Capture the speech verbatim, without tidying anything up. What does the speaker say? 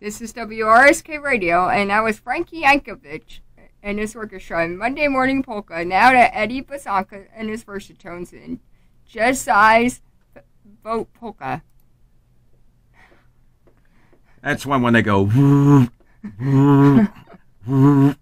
This is W R S K Radio, and that was Frankie Yankovic and his orchestra in Monday Morning Polka. Now to Eddie Basanka and his versatones in Just Size Boat Polka. That's one when they go.